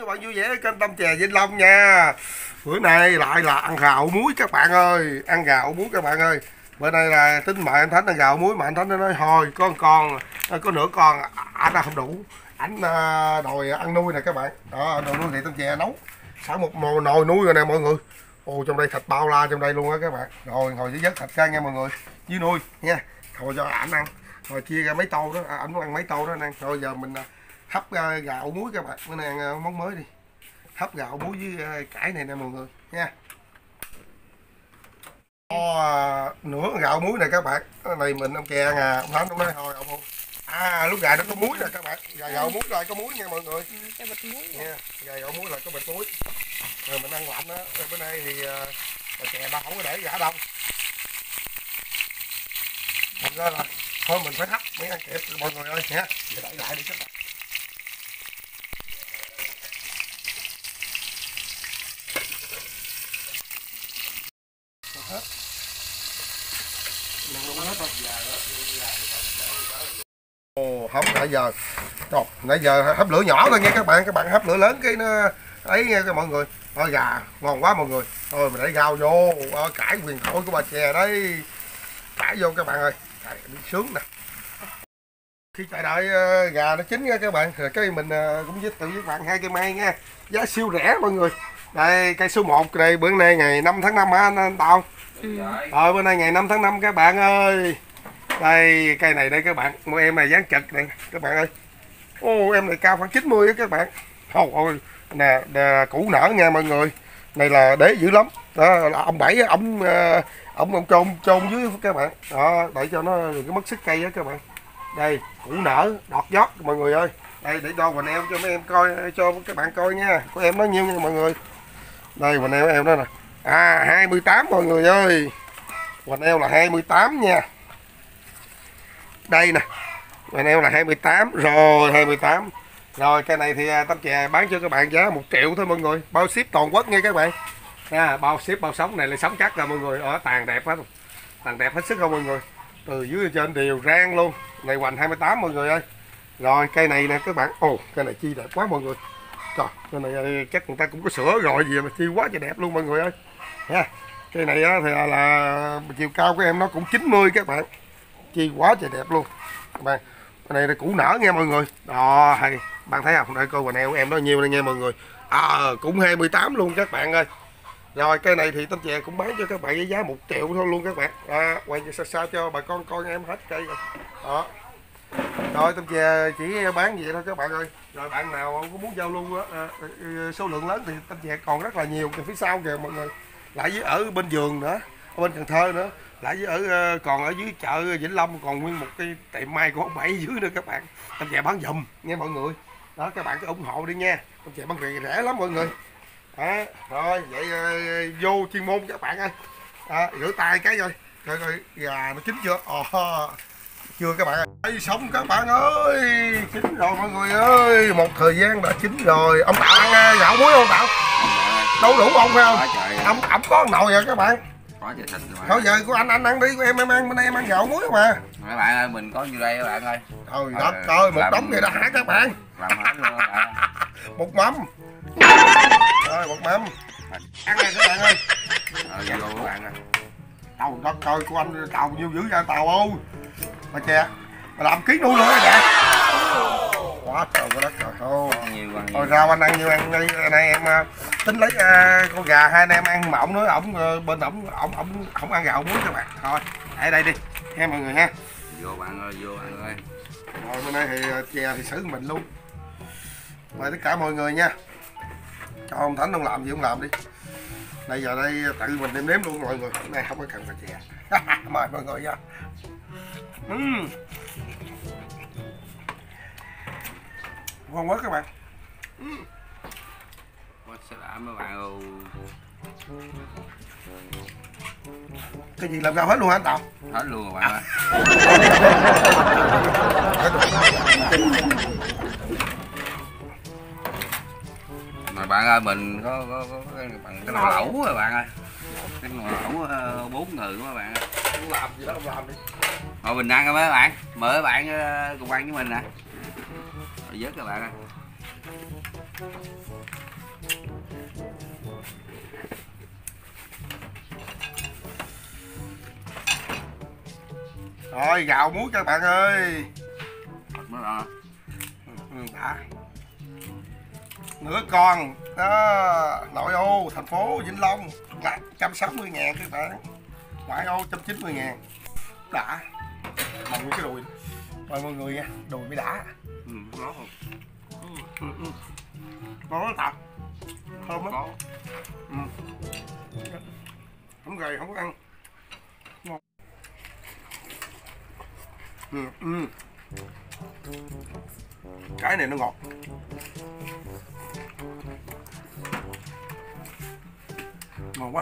các bạn vui vẻ kênh Tâm Chè Vĩnh Long nha. Bữa nay lại là ăn gạo muối các bạn ơi, ăn gạo muối các bạn ơi. Bữa nay là tính mời anh Thánh ăn gạo muối mà anh Thánh nó nói thôi có con có nửa con anh không đủ, ảnh đòi ăn nuôi nè các bạn. Đó, đồ nuôi thì Tâm Chè nấu sẵn một nồi nuôi rồi nè mọi người. Ồ, trong đây thịt bao la trong đây luôn á các bạn. Rồi ngồi dưới vớt thịt ra nha mọi người, với nuôi nha. Thôi cho ảnh ăn, rồi chia ra mấy tô đó, ảnh muốn ăn mấy tô đó anh ăn. Rồi giờ mình hấp gạo muối các bạn, bữa nay ăn món mới đi, hấp gạo muối với cải này nè mọi người nha. Nửa gạo muối này các bạn, cái này mình ông chè nè, ông Thánh ông nói thôi ông không. Lúc gà nó có muối nè các bạn, gạo muối lại có muối nha mọi người. Cái bịch muối nha, gạo muối là có bịch muối. Rồi mình ăn lạnh á, bữa nay thì bà chè ba không có để gà đông. Thật ra là thôi mình phải hấp mới ăn kịp mọi người ơi nha. Đợi lại đi các bạn. Hết. Ồ, hấp nãy giờ. Trời, nãy giờ hấp lửa nhỏ thôi nha các bạn hấp lửa lớn cái nó ấy nha các mọi người. Thôi gà ngon quá mọi người. Thôi mình để rau vô, cải huyền thoại của bà chè đấy. Cải vô các bạn ơi. Cải đi sướng nè. Khi chờ đợi gà nó chín nha các bạn, rồi cái mình cũng giới thiệu với các bạn hai cây mai nha. Giá siêu rẻ mọi người. Đây cây số 1 đây, bữa nay ngày 5 tháng 5 hả anh Tàu? Rồi bữa nay ngày 5 tháng 5 các bạn ơi. Đây cây này đây các bạn, một em này dáng chật này các bạn ơi. Ô em này cao khoảng 90 á các bạn. Ôi nè, củ nở nha mọi người. Này là đế dữ lắm. Đó là ông Bảy ông chôn dưới các bạn. Đó, để cho nó đừng có mất sức cây á các bạn. Đây, củ nở, đọt giót mọi người ơi. Đây để đo hoành eo cho mấy em coi, cho các bạn coi nha. Của em nó nhiêu nha mọi người. Đây hoành eo em đó nè. 28 mọi người ơi. Hoành eo là 28 nha. Đây nè. Hoành eo là 28 rồi, 28. Rồi cái này thì Tâm Chè bán cho các bạn giá 1 triệu thôi mọi người. Bao ship toàn quốc nha các bạn. Bao ship bao sống này là sống chắc rồi mọi người. Ở tàn đẹp hết. Tàn đẹp hết sức không mọi người. Từ dưới lên trên đều rang luôn. Này hoành 28 mọi người ơi. Rồi cây này nè các bạn. Ồ cây này chi đẹp quá mọi người. Trời, cây này chắc người ta cũng có sữa rồi gì mà chi quá trời đẹp luôn mọi người ơi. Ha. Cây này thì là chiều cao của em nó cũng 90 các bạn. Chi quá trời đẹp luôn. Bạn, cái này là củ nở nha mọi người. Đó, hay bạn thấy không? Đây coi quần eo em nó nhiêu đây nha mọi người. Cũng 28 luôn các bạn ơi. Rồi cây này thì Tâm Chè cũng bán cho các bạn với giá 1 triệu thôi luôn các bạn. Quay sao cho bà con coi em hết cây rồi. Đó. Rồi Tâm Chè chỉ bán vậy thôi các bạn ơi. Rồi bạn nào có muốn giao lưu số lượng lớn thì Tâm Chè còn rất là nhiều kìa phía sau kìa mọi người. Lại với ở bên vườn nữa, ở bên Cần Thơ nữa. Lại với còn ở dưới chợ Vĩnh Long còn nguyên một cái tiệm mai của ông Bảy dưới nữa các bạn. Tâm Chè bán giùm nha mọi người. Đó các bạn cứ ủng hộ đi nha. Tâm Chè bán rẻ lắm mọi người. Rồi vậy vô chuyên môn các bạn ơi. Rửa tay cái rồi coi gà nó chín chưa. Chưa các bạn ơi. Đây xong các bạn ơi, chín rồi mọi người ơi, một thời gian đã chín rồi. Ông Tạo ăn gạo muối không Tạo? Đâu đủ không phải không? Ổng có nồi rồi các bạn. Có trời thịt các bạn. Thôi giờ của anh ăn đi, của em ăn, bên đây em ăn gạo muối mà. Các bạn ơi, mình có nhiêu đây các bạn ơi. Thôi đất ơi, một đống vậy đó hả các bạn? Làm hết luôn các bạn. Một mâm. Rồi một mâm. Ăn này các bạn ơi. Dạ luôn các bạn ơi. Đâu đất ơi, của anh Tàu nhiêu dữ ra Tàu không? Mà chè, mà làm ký nuôi luôn đó kìa. Quá trời quá đất trời thôi. Thôi rau anh ăn nhiêu ăn đi, này em tính lấy con gà hai anh em ăn mà ổng nói bên ổng không ăn gạo muối các bạn. Thôi, để đây đi nha mọi người ha. Vô bạn ơi, vô bạn ơi. Rồi bữa nay thì chè thì xử mình luôn. Mời tất cả mọi người nha. Cho ông Thánh ông làm gì ông làm đi. Bây giờ đây tự mình đem nếm luôn mọi người. Hôm nay không có cần phải chè. Mời mọi người nha. Ngon quá các bạn. Quá sẽ đảm các bạn ơi. Cái gì làm rau hết luôn hả anh Tàu? Hết luôn các bạn ơi. Mà bạn ơi, mình có bằng cái nồi lẩu rồi bạn ơi. Cái nồi lẩu 4 người các bạn ơi. Không làm gì đó không làm đi. Rồi mình ăn các bạn. Mời các bạn cùng ăn với mình nè. Rồi vớt các bạn ơi. Rồi gạo muối các bạn ơi. Mới là Đã. Nửa con đó, nội ô thành phố Vĩnh Long là 160.000 các bạn, ngoại ô 190.000. Đã mong cái đùi mời mọi người nha, đùi mới đã. nó không Ngon lắm thật, thơm lắm. có Không gầy không có ăn ngon. Cái này nó ngọt. Ngon quá.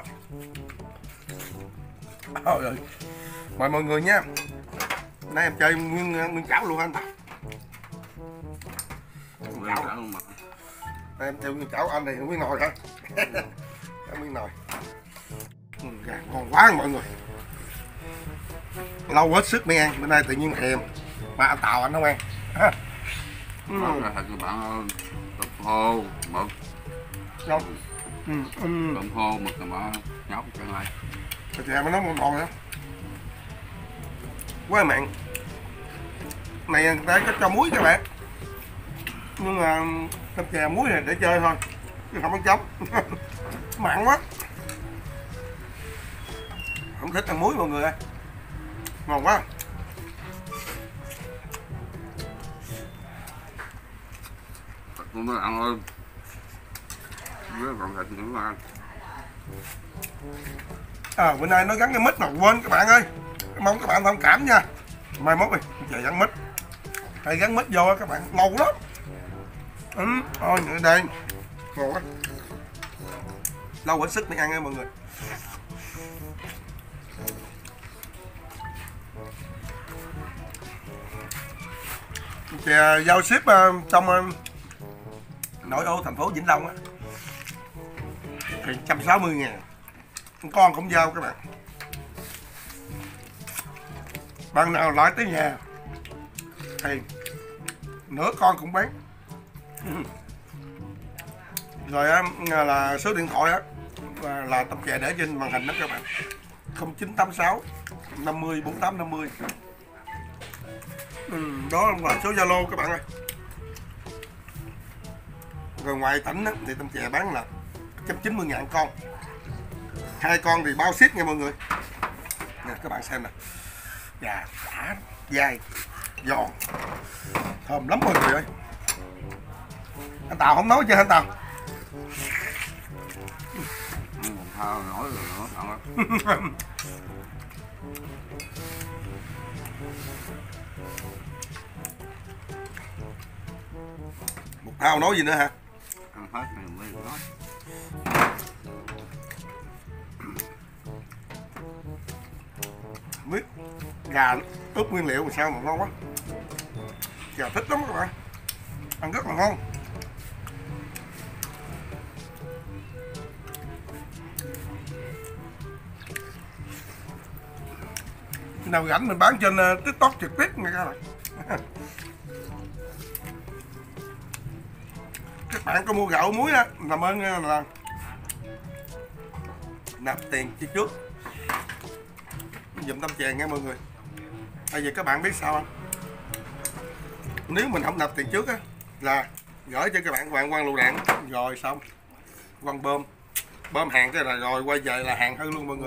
Rồi. Mời mọi người nha. Nay em chơi nguyên chảo luôn anh ta. chảo luôn mà. Nay em chơi nguyên chảo anh này không biết nồi hả? Không biết nồi. Gà ngon quá mọi người. Lâu hết sức mới ăn, bữa nay tự nhiên thèm. Mà anh Tàu anh không ăn. Đó là thật các bạn ơi. Tôm khô, mực. Ngon. Tôm khô, mực các bạn nhóc chân lại. Chè mà nó ngon lắm. Quá mặn. Này người ta có cho muối các bạn. Nhưng mà cơm chè muối này để chơi thôi, chứ không ăn chấm. Mặn quá. Không thích ăn muối mọi người ơi. Ngon quá. Con mới ăn ơi. Với còn thịt nữa mà. Bữa nay nó gắn cái mít mà quên các bạn ơi. Mong các bạn thông cảm nha. Mai mốt đi, chè gắn mít. Hay gắn mít vô các bạn, ngầu lắm. Thôi ở đây. Ngon quá. Lâu hết sức mới ăn nha mọi người. Chè giao ship trong nội ô thành phố Vĩnh Long á thì 160.000. Con cũng giao các bạn. Bạn nào lại tới nhà thì nửa con cũng bán. Rồi là số điện thoại á là Tâm Chè để trên màn hình đó các bạn. 0986 50 48 50. Đó là số Zalo các bạn ơi. Rồi ngoài tỉnh á, thì Tâm Chè bán là 190.000 con. 2 con thì bao ship nha mọi người. Nè các bạn xem nè. Gà đã, dai, giòn, thơm lắm mọi người ơi. Anh Tàu không nói chưa anh Tàu? Thao nói rồi nó thằng Một Thao nói gì nữa hả? ăn hết này mới nói. Biết gà ướp nguyên liệu mà sao mà ngon quá. Gà thích lắm các bạn. Ăn rất là ngon. Nào rảnh mình bán trên TikTok trực tiếp nha các bạn. Các bạn có mua gạo muối á, làm ơn là nạp tiền chi trước giùm Tâm Chè nha mọi người. Bây giờ các bạn biết sao không? Nếu mình không nạp tiền trước á là gửi cho các bạn quăng lựu đạn rồi xong quăng bơm hàng cái là rồi quay về là hàng hư luôn mọi người.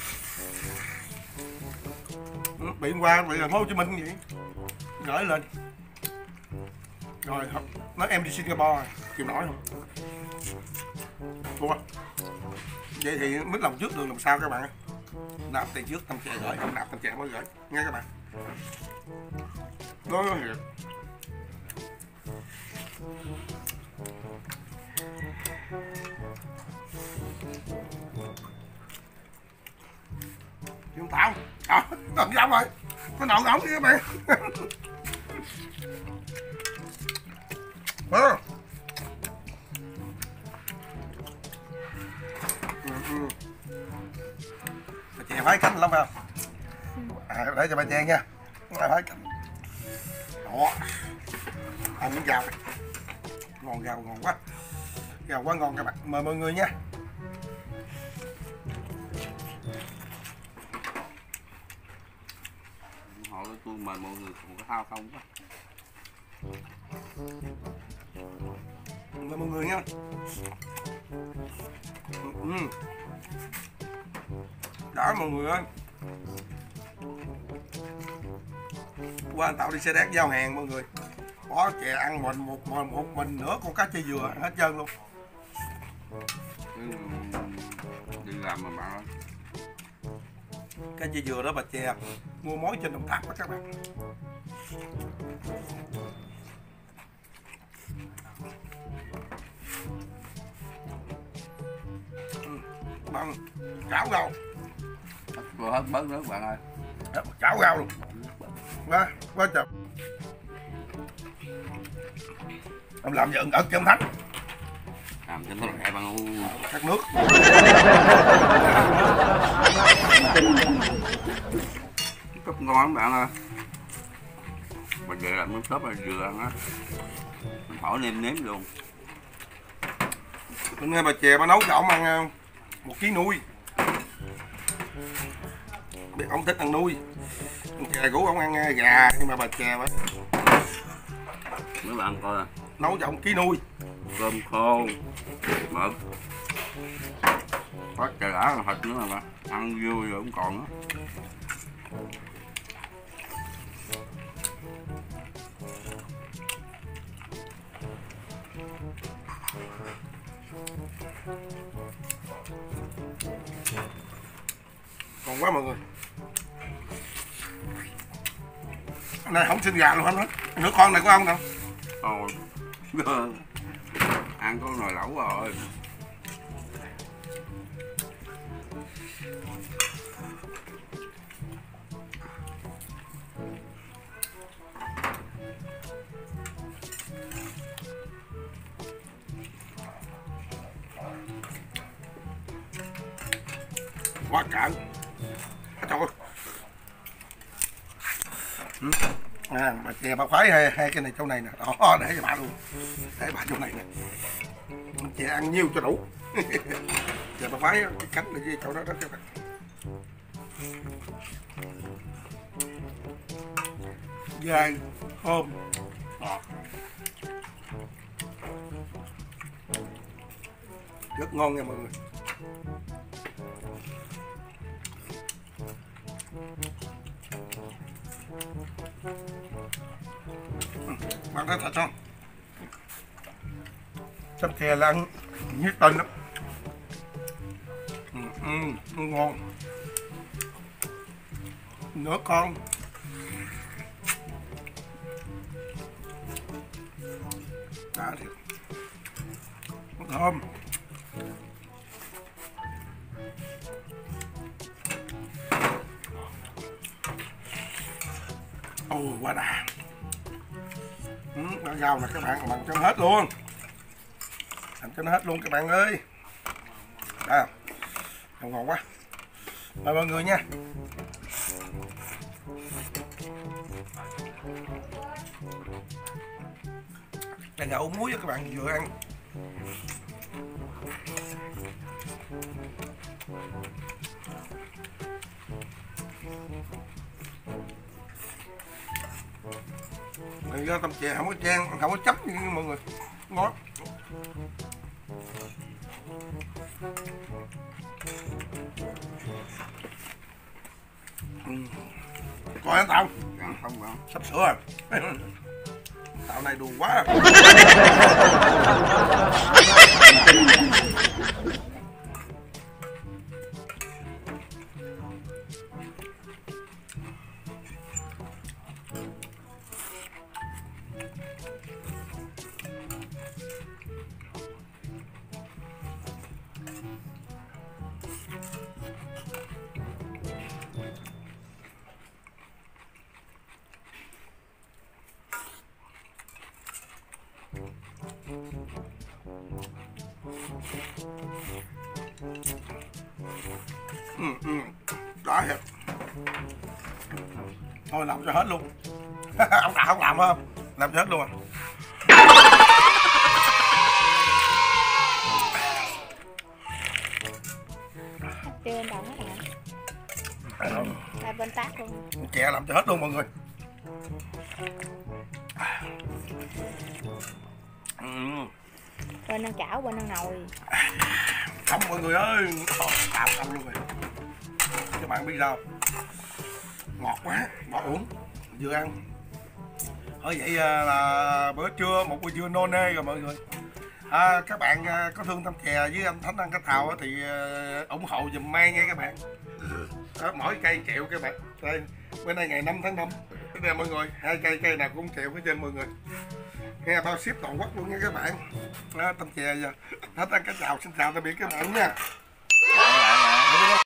Bị qua bị thành phố Hồ Chí Minh vậy gửi lên rồi nói em đi Singapore chịu nổi không? Thua. Vậy thì mít lòng trước được làm sao các bạn? Nạp tiền trước Tâm Chè gửi, không nạp Tâm Chè mới gửi nghe các bạn. Nói thiệt. Chúng Thảo đừng xong rồi, có nọn ống đi các bạn. Chè phái cánh lắm phải không? Để cho bà Chè nha. Phái cánh. Đó. Ăn miếng rau. Ngon rau ngon quá. Rau quá ngon các bạn. Mời mọi người nha. Hồi tôi mời mọi người còn có thao không quá. Mời mọi người nha. Đó mọi người ơi. Qua anh Tạo đi xe đét giao hàng mọi người. Có chè ăn một mình nữa con cá chê dừa hết trơn luôn. Đi làm mà bạn ơi. Cá chê dừa đó bà chè mua mối trên Đồng Tháp đó các bạn. Bằng chảo rau. Vừa hết bớt nước bạn ơi. Chảo rau luôn. Quá trời. Em làm giận ớt cho ông Thánh. Làm cho nó rẻ bằng Cắt nước. Cấp ngon lắm bạn ơi. Mà vậy là miếng khớp là vừa ăn á. Mình hỏi nêm luôn. Hôm nay bà chè bà nấu cho ông ăn 1 kg nuôi. Biết ông thích ăn nuôi. Ông chè rủ ông ăn gà nhưng mà bà chè bà Mấy bạn coi à. nấu cho ông ký nuôi. Cơm khô, mực. Có chè đã là thịt nữa mà bạn. Ăn vui rồi cũng còn nữa. Còn quá mọi người. Hôm nay không xin gà luôn hết. Nửa con này của ông đâu? Thôi. Ăn có nồi lẩu rồi. Quá cạn. Trời ơi. Bà chè bà khoái hai cái này chỗ này nè. Đó, để cho bà luôn. Để bà chỗ này nè. Chè ăn nhiêu cho đủ. Chè bà khoái cái cánh này với chỗ đó đó các bạn. Dai, thơm, ngọt. Rất ngon nha mọi người. Bạn thấy thật không? Chấm chè là ăn nhiệt tình lắm. Ngon. Nửa con. Đã thiệt. Thơm. Quá đã. Rau là các bạn bằng cho nó hết luôn. Làm cho nó hết luôn các bạn ơi. À, ngon quá. Mời mọi người nha. Đây là ủ muối cho các bạn vừa ăn. Mình do tầm chè không có chan, không có chấp như mọi người. Ngon. Coi anh Tạo. Không không. Sắp sửa rồi. Tạo này đùa quá. Đó thiệt. Thôi làm cho hết luôn. Ông Tạo không làm không? Làm cho hết luôn à. Chưa anh Tạo hết hả? Là bên tác luôn. Chè làm cho hết luôn mọi người. Bên ăn chảo, bên ăn nồi. Không mọi người ơi, tao không luôn rồi. Các bạn biết sao? Ngọt quá, bỏ uống, vừa ăn. Thôi vậy là bữa trưa, một bữa trưa nôn nê rồi mọi người. Các bạn có thương Tâm Chè với anh Thánh Ăn Cá Thào thì ủng hộ giùm Mai nha các bạn. Mỗi cây 1 triệu các bạn. Đây, bữa nay ngày 5 tháng 5. Thế nè mọi người, 2 cây nào cũng 1 triệu hết trơn mọi người. Nghe bao ship toàn quốc luôn nha các bạn. Tâm Chè giờ Thánh Ăn Cá Thào xin chào tạm biệt các bạn nha.